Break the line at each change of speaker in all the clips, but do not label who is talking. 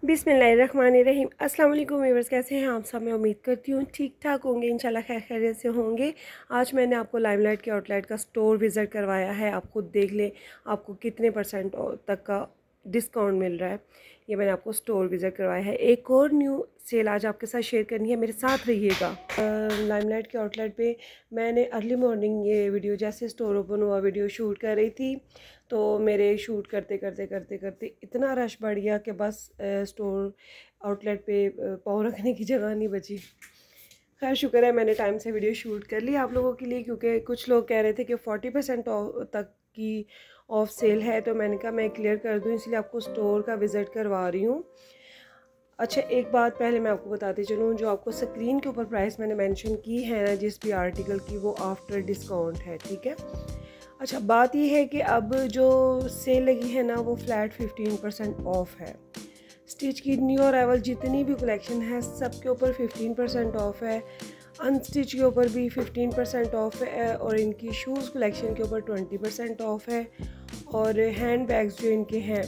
बिस्मिल्लाहिर्रहमानिर्रहीम। अस्सलाम वालेकुम व्यूअर्स, कैसे हैं आप सब? मैं उम्मीद करती हूँ ठीक ठाक होंगे, इंशाल्लाह खैर खैरियत से होंगे। आज मैंने आपको लाइमलाइट के आउटलेट का स्टोर विज़िट करवाया है। आप खुद देख लें आपको कितने परसेंट तक का डिस्काउंट मिल रहा है। ये मैंने आपको स्टोर विज़िट करवाया है। एक और न्यू सेल आज आपके साथ शेयर करनी है, मेरे साथ रहिएगा। लाइमलाइट के आउटलेट पे मैंने अर्ली मॉर्निंग ये वीडियो जैसे स्टोर ओपन हुआ वीडियो शूट कर रही थी, तो मेरे शूट करते करते करते करते इतना रश बढ़ गया कि बस स्टोर आउटलेट पे पाँव रखने की जगह नहीं बची। खैर शुक्र है मैंने टाइम से वीडियो शूट कर ली आप लोगों के लिए, क्योंकि कुछ लोग कह रहे थे कि 40% तक की ऑफ सेल है, तो मैंने कहा मैं क्लियर कर दूं, इसलिए आपको स्टोर का विज़िट करवा रही हूँ। अच्छा, एक बात पहले मैं आपको बताती चलूँ, जो आपको स्क्रीन के ऊपर प्राइस मैंने मेंशन की है ना जिस भी आर्टिकल की, वो आफ्टर डिस्काउंट है, ठीक है। अच्छा, बात यह है कि अब जो सेल लगी है ना वो फ्लैट 15% ऑफ है। स्टिच की न्यू अराइवल जितनी भी कलेक्शन है सब के ऊपर 15% ऑफ है। अनस्टिच के ऊपर भी 15% ऑफ है, और इनकी शूज़ कलेक्शन के ऊपर 20% ऑफ है। और हैंड बैग्स जो इनके हैं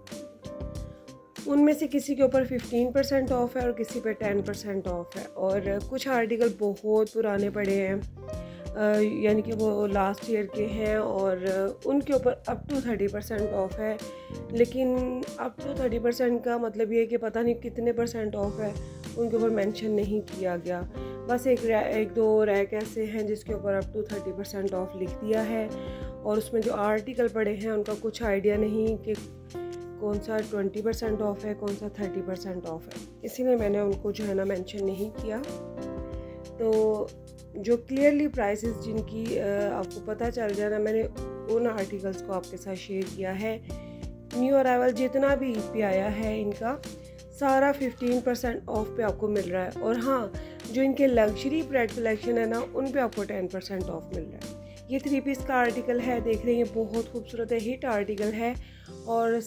उनमें से किसी के ऊपर 15% ऑफ है और किसी पे 10% ऑफ है। और कुछ आर्टिकल बहुत पुराने पड़े हैं, यानी कि वो लास्ट ईयर के हैं, और उनके ऊपर अप टू 30% ऑफ है। लेकिन अप टू 30% का मतलब ये है कि पता नहीं कितने परसेंट ऑफ है, उनके ऊपर मेंशन नहीं किया गया। बस एक दो रैक ऐसे हैं जिसके ऊपर अप टू 30% ऑफ लिख दिया है, और उसमें जो आर्टिकल पड़े हैं उनका कुछ आइडिया नहीं कि कौन सा 20% ऑफ है, कौन सा 30% ऑफ है, इसीलिए मैंने उनको जो है ना मेंशन नहीं किया। तो जो क्लियरली प्राइसेस जिनकी आपको पता चल जाए ना, मैंने उन आर्टिकल्स को आपके साथ शेयर किया है। न्यू अराइवल जितना भी पे आया है इनका सारा 15% ऑफ पे आपको मिल रहा है। और हाँ, जो इनके लग्जरी ब्राइड कलेक्शन है ना उन पे आपको 10% ऑफ मिल रहा है। ये 3 पीस का आर्टिकल है, देख रहे हैं, बहुत खूबसूरत है, हिट आर्टिकल है, और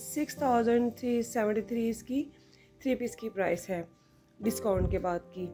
6373 इसकी 3 पीस की प्राइस है डिस्काउंट के बाद की।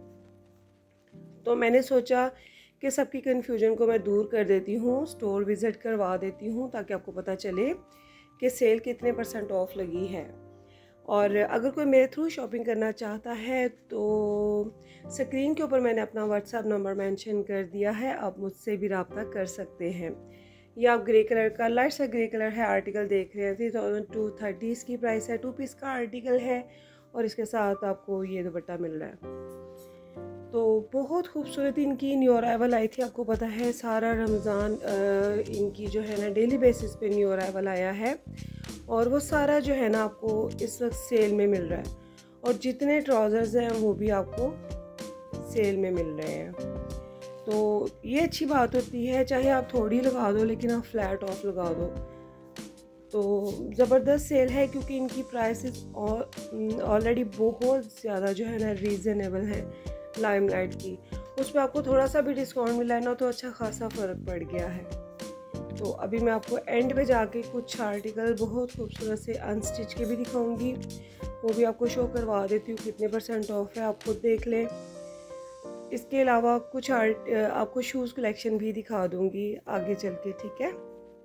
तो मैंने सोचा कि सबकी कन्फ्यूजन को मैं दूर कर देती हूँ, स्टोर विज़िट करवा देती हूँ ताकि आपको पता चले कि सेल कितने परसेंट ऑफ लगी है। और अगर कोई मेरे थ्रू शॉपिंग करना चाहता है तो स्क्रीन के ऊपर मैंने अपना व्हाट्सएप नंबर मेंशन कर दिया है, आप मुझसे भी रब्ता कर सकते हैं। ये आप ग्रे कलर का, लाइट सा ग्रे कलर है आर्टिकल देख रहे हैं, 3230 इसकी प्राइस है। 2 पीस का आर्टिकल है, और इसके साथ आपको ये दुपट्टा मिल रहा है। तो बहुत खूबसूरत इनकी न्यू अराइवल आई थी, आपको पता है सारा रमज़ान इनकी जो है ना डेली बेसिस पे न्यू अराइवल आया है, और वो सारा जो है ना आपको इस वक्त सेल में मिल रहा है। और जितने ट्राउज़र्स हैं वो भी आपको सेल में मिल रहे हैं। तो ये अच्छी बात होती है, चाहे आप थोड़ी लगा दो लेकिन आप फ्लैट ऑफ लगा दो, तो ज़बरदस्त सेल है, क्योंकि इनकी प्राइसेस ऑलरेडी बहुत ज़्यादा जो है ना रीज़नेबल है। लाइमलाइट की उस पर आपको थोड़ा सा भी डिस्काउंट मिला है ना, तो अच्छा खासा फ़र्क पड़ गया है। तो अभी मैं आपको एंड पे जाके कुछ आर्टिकल बहुत खूबसूरत से अनस्टिच के भी दिखाऊंगी, वो भी आपको शो करवा देती हूँ कितने परसेंट ऑफ है, आप खुद देख लें। इसके अलावा कुछ आपको शूज़ कलेक्शन भी दिखा दूँगी आगे चल के, ठीक है।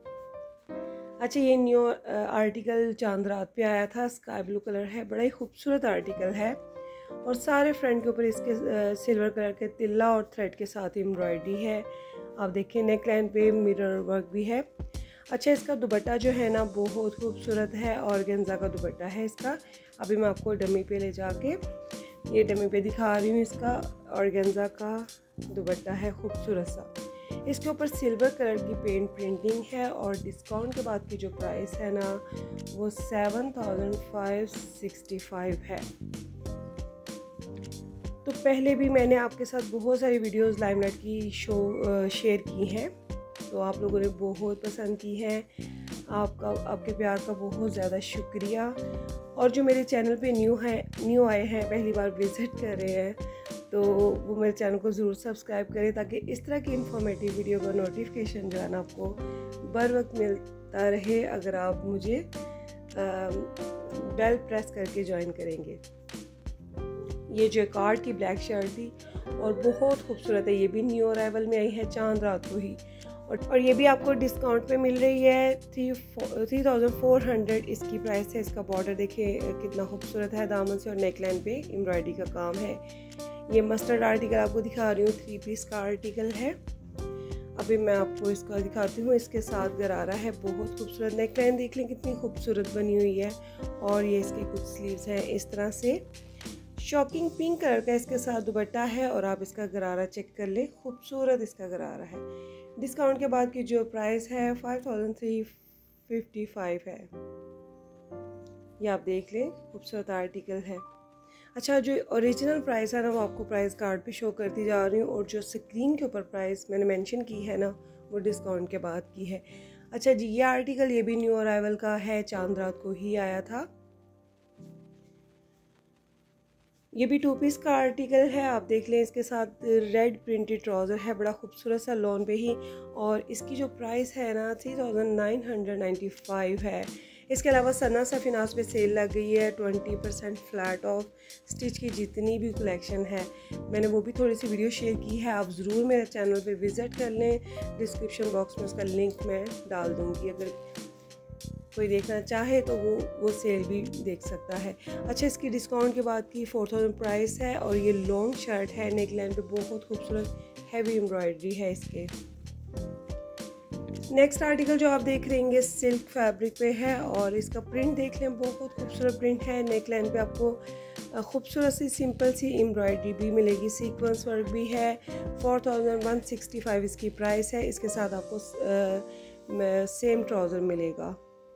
अच्छा, ये न्यू आर्टिकल चांद रात पे आया था, स्काई ब्लू कलर है, बड़ा ही खूबसूरत आर्टिकल है, और सारे फ्रंट के ऊपर इसके सिल्वर कलर के तिल्ला और थ्रेड के साथ एम्ब्रॉयडरी है। आप देखिए नेक लाइन पे मिरर वर्क भी है। अच्छा, इसका दुपट्टा जो है ना बहुत खूबसूरत है, ऑर्गेन्जा का दुपट्टा है इसका। अभी मैं आपको डमी पे ले जाके ये डमी पे दिखा रही हूँ। इसका ऑर्गेन्जा का दुपट्टा है खूबसूरत सा, इसके ऊपर सिल्वर कलर की पेंट प्रिंटिंग है, और डिस्काउंट के बाद की जो प्राइस है ना वो 7565 है। तो पहले भी मैंने आपके साथ बहुत सारी वीडियोस लाइमलाइट की शेयर की हैं, तो आप लोगों ने बहुत पसंद की है। आपके प्यार का बहुत ज़्यादा शुक्रिया। और जो मेरे चैनल पे न्यू आए हैं, पहली बार विज़िट कर रहे हैं, तो वो मेरे चैनल को ज़रूर सब्सक्राइब करें, ताकि इस तरह की इन्फॉर्मेटिव वीडियो का नोटिफिकेशन जो है ना आपको बर वक्त मिलता रहे, अगर आप मुझे बेल प्रेस करके ज्वाइन करेंगे। ये जो कार्ड की ब्लैक शर्ट थी और बहुत खूबसूरत है, ये भी न्यू अराइवल में आई है चांद रात को ही, और ये भी आपको डिस्काउंट पे मिल रही है 3400 इसकी प्राइस है। इसका बॉर्डर देखिए कितना खूबसूरत है, दामन से और नेकलाइन पे एम्ब्रॉयडरी का काम है। ये मस्टर्ड आर्टिकल आपको दिखा रही हूँ, 3 पीस का आर्टिकल है। अभी मैं आपको इसका दिखाती हूँ। इसके साथ गरारा है, बहुत खूबसूरत। नेकलाइन देख लें कितनी खूबसूरत बनी हुई है। और ये इसके कुछ स्लीव्स हैं इस तरह से, शॉकिंग पिंक कलर का इसके साथ दुपट्टा है। और आप इसका गरारा चेक कर लें, खूबसूरत इसका गरारा है। डिस्काउंट के बाद की जो प्राइस है 5355 है। ये आप देख लें, खूबसूरत आर्टिकल है। अच्छा, जो ओरिजिनल प्राइस है ना वो आपको प्राइस कार्ड पे शो करती जा रही हूँ, और जो स्क्रीन के ऊपर प्राइस मैंने मेंशन की है ना वो डिस्काउंट के बाद की है। अच्छा जी, ये आर्टिकल ये भी न्यू अराइवल का है, चांद रात को ही आया था। ये भी 2 पीस का आर्टिकल है, आप देख लें। इसके साथ रेड प्रिंटेड ट्राउज़र है, बड़ा खूबसूरत सा लॉन पे ही। और इसकी जो प्राइस है ना 3995 है। इसके अलावा सना सफिनास पे सेल लग गई है, 20% फ्लैट ऑफ। स्टिच की जितनी भी कलेक्शन है मैंने वो भी थोड़ी सी वीडियो शेयर की है, आप ज़रूर मेरे चैनल पे विज़िट कर लें। डिस्क्रिप्शन बॉक्स में उसका लिंक मैं डाल दूँगी, अगर कोई देखना चाहे तो वो सेल भी देख सकता है। अच्छा, इसकी डिस्काउंट के बाद की 4000 प्राइस है। और ये लॉन्ग शर्ट है, नेकलाइन पे बहुत खूबसूरत हैवी एम्ब्रॉयडरी है इसके। नेक्स्ट आर्टिकल जो आप देख रहे हैं सिल्क फैब्रिक पे है, और इसका प्रिंट देख लें, बहुत खूबसूरत प्रिंट है। नेकलाइन पे आपको खूबसूरत सी सिंपल सी एम्ब्रॉयडरी भी मिलेगी, सीक्वेंस वर्क भी है। 4165 इसकी प्राइस है। इसके साथ आपको सेम ट्राउज़र मिलेगा।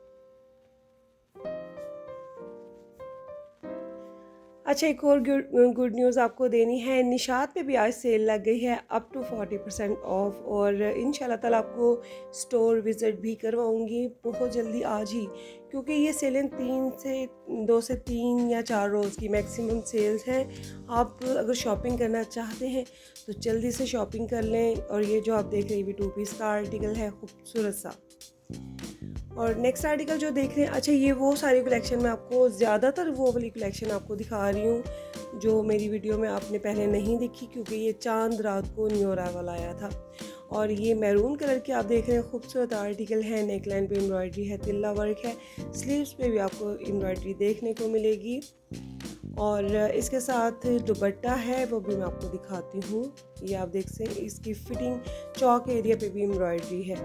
अच्छा, एक और गुड न्यूज़ आपको देनी है। निशात पे भी आज सेल लग गई है, अप टू 40% ऑफ। और इंशाल्लाह ताला आपको स्टोर विज़िट भी करवाऊंगी बहुत जल्दी, आज ही, क्योंकि ये सेलें 2 से 3 या 4 रोज़ की मैक्सिमम सेल्स हैं। आप अगर शॉपिंग करना चाहते हैं तो जल्दी से शॉपिंग कर लें। और ये जो आप देख रहे हैं ये भी 2 पीस का आर्टिकल है, खूबसूरत सा। और नेक्स्ट आर्टिकल जो देख रहे हैं, अच्छा ये वो सारी कलेक्शन मैं आपको ज़्यादातर वो वाली कलेक्शन आपको दिखा रही हूँ जो मेरी वीडियो में आपने पहले नहीं देखी, क्योंकि ये चांद रात को न्यू अराइवल आया था। और ये मैरून कलर के आप देख रहे हैं, खूबसूरत आर्टिकल है। नेकलाइन पे एम्ब्रॉयडरी है, तिल्ला वर्क है। स्लीव्स पे भी आपको एम्ब्रॉयडरी देखने को मिलेगी। और इसके साथ दुपट्टा है, वो भी मैं आपको दिखाती हूँ। ये आप देख सकते हैं, इसकी फिटिंग चौक एरिया पे भी एम्ब्रॉयडरी है।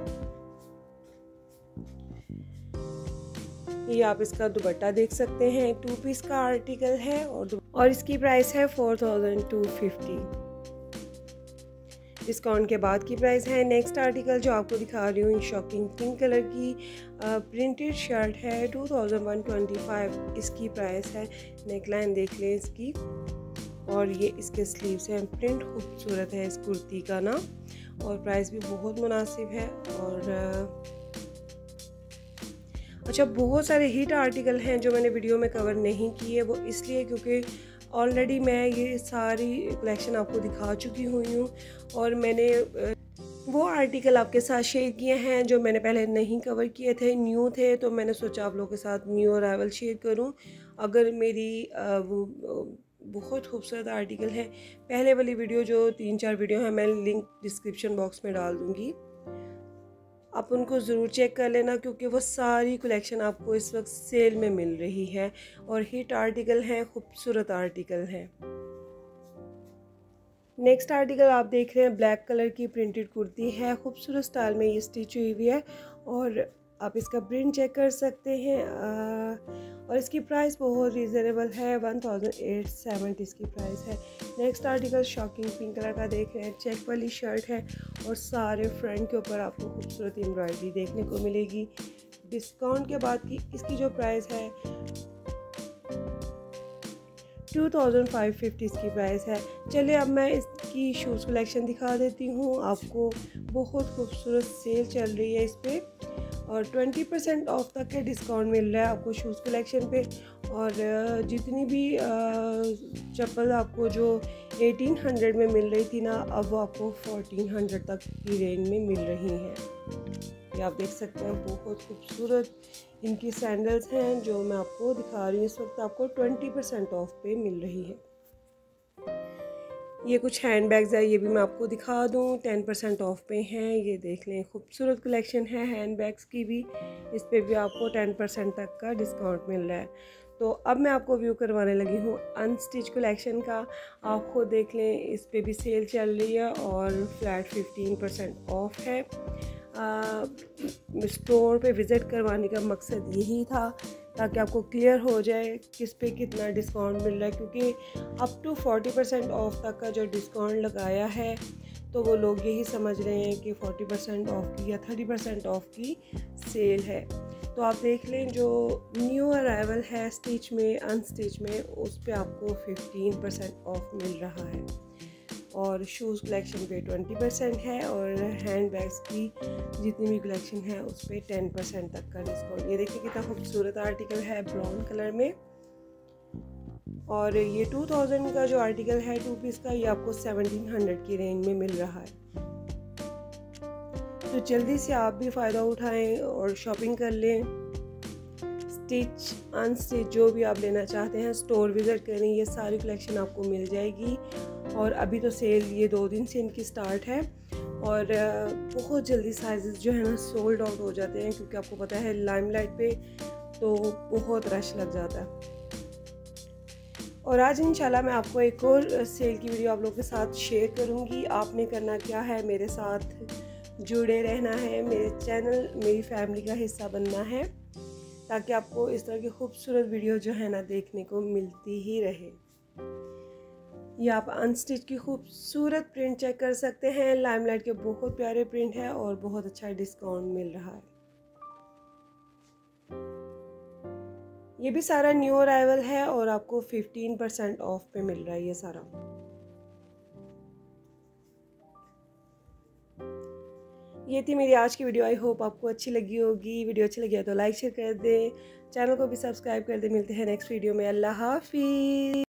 ये आप इसका दुपट्टा देख सकते हैं, 2 पीस का आर्टिकल है। और इसकी प्राइस है 4250। डिस्काउंट के बाद की प्राइस है। नेक्स्ट आर्टिकल जो आपको दिखा रही हूँ, शॉकिंग पिंक कलर की प्रिंटेड शर्ट है, 2125 इसकी प्राइस है। नेकलाइन देख लें इसकी, और ये इसके स्लीव्स हैं। प्रिंट खूबसूरत है इस कुर्ती का ना, और प्राइस भी बहुत मुनासिब है। और अच्छा, बहुत सारे हिट आर्टिकल हैं जो मैंने वीडियो में कवर नहीं किए, वो इसलिए क्योंकि ऑलरेडी मैं ये सारी कलेक्शन आपको दिखा चुकी हुई हूँ। और मैंने वो आर्टिकल आपके साथ शेयर किए हैं जो मैंने पहले नहीं कवर किए थे, न्यू थे, तो मैंने सोचा आप लोगों के साथ न्यू अराइवल शेयर करूँ। अगर मेरी वो बहुत खूबसूरत आर्टिकल है, पहले वाली वीडियो जो 3-4 वीडियो है मैं लिंक डिस्क्रिप्शन बॉक्स में डाल दूँगी, आप उनको ज़रूर चेक कर लेना, क्योंकि वो सारी कलेक्शन आपको इस वक्त सेल में मिल रही है। और हिट आर्टिकल हैं, खूबसूरत आर्टिकल हैं। नेक्स्ट आर्टिकल आप देख रहे हैं, ब्लैक कलर की प्रिंटेड कुर्ती है, खूबसूरत स्टाइल में ये स्टिच हुई हुई है। और आप इसका प्रिंट चेक कर सकते हैं। और इसकी प्राइस बहुत रीज़नेबल है, 1870 इसकी प्राइस है। Next article shocking pink colour का देख रहे हैं, चेक वाली शर्ट है, और सारे फ्रंट के ऊपर आपको खूबसूरत एम्ब्रॉयडरी देखने को मिलेगी। डिस्काउंट के बाद की इसकी जो प्राइस है 2550 इसकी प्राइस है। चलिए अब मैं इसकी शूज़ कलेक्शन दिखा देती हूँ आपको। बहुत खूबसूरत सेल चल रही है इस पर, और 20% ऑफ तक के डिस्काउंट मिल रहा है आपको शूज़ कलेक्शन पे। और जितनी भी चप्पल आपको जो 1800 में मिल रही थी ना, अब वो आपको 1400 तक की रेंज में मिल रही हैं। ये आप देख सकते हैं, बहुत खूबसूरत इनकी सैंडल्स हैं जो मैं आपको दिखा रही हूँ। इस वक्त आपको 20% ऑफ पे मिल रही है। ये कुछ हैंड बैग्स है, ये भी मैं आपको दिखा दूँ, 10% ऑफ पे हैं। ये देख लें, खूबसूरत कलेक्शन है हैंड बैग्स की भी। इस पे भी आपको 10% तक का डिस्काउंट मिल रहा है। तो अब मैं आपको व्यू करवाने लगी हूँ अनस्टिच कलेक्शन का। आप खुद देख लें, इस पे भी सेल चल रही है और फ्लैट 15% ऑफ है। स्टोर पे विज़िट करवाने का मकसद यही था ताकि आपको क्लियर हो जाए किस पे कितना डिस्काउंट मिल रहा है, क्योंकि अप टू 40% ऑफ तक का जो डिस्काउंट लगाया है तो वो लोग यही समझ रहे हैं कि 40% ऑफ की या 30% ऑफ की सेल है। तो आप देख लें, जो न्यू अराइवल है स्टिच में अनस्टिच में, उस पे आपको 15% ऑफ मिल रहा है और शूज़ कलेक्शन पे 20% है और हैंड बैग्स की जितनी भी कलेक्शन है उस पर 10% तक का डिस्काउंट। ये देखिए कितना खूबसूरत आर्टिकल है ब्राउन कलर में, और ये 2000 का जो आर्टिकल है 2 पीस का, ये आपको 1700 की रेंज में मिल रहा है। तो जल्दी से आप भी फ़ायदा उठाएं और शॉपिंग कर लें। स्टिच अनस्टिच जो भी आप लेना चाहते हैं स्टोर विज़िट करें, ये सारी कलेक्शन आपको मिल जाएगी। और अभी तो सेल ये 2 दिन से इनकी स्टार्ट है और बहुत जल्दी साइजेस जो है ना सोल्ड आउट हो जाते हैं, क्योंकि आपको पता है लाइमलाइट पे तो बहुत रश लग जाता है। और आज इंशाल्लाह मैं आपको एक और सेल की वीडियो आप लोगों के साथ शेयर करूंगी। आपने करना क्या है, मेरे साथ जुड़े रहना है, मेरे चैनल मेरी फैमिली का हिस्सा बनना है, ताकि आपको इस तरह की खूबसूरत वीडियो जो है ना देखने को मिलती ही रहे। ये आप अनस्टिच की खूबसूरत प्रिंट चेक कर सकते हैं। लाइमलाइट के बहुत प्यारे प्रिंट है और बहुत अच्छा डिस्काउंट मिल रहा है। ये भी सारा न्यू अराइवल है और आपको 15% ऑफ पे मिल रहा है ये सारा। ये थी मेरी आज की वीडियो। आई होप आपको अच्छी लगी होगी। वीडियो अच्छी लगी है तो लाइक शेयर कर दें, चैनल को भी सब्सक्राइब कर दें। मिलते हैं नेक्स्ट वीडियो में। अल्लाह हाफिज़।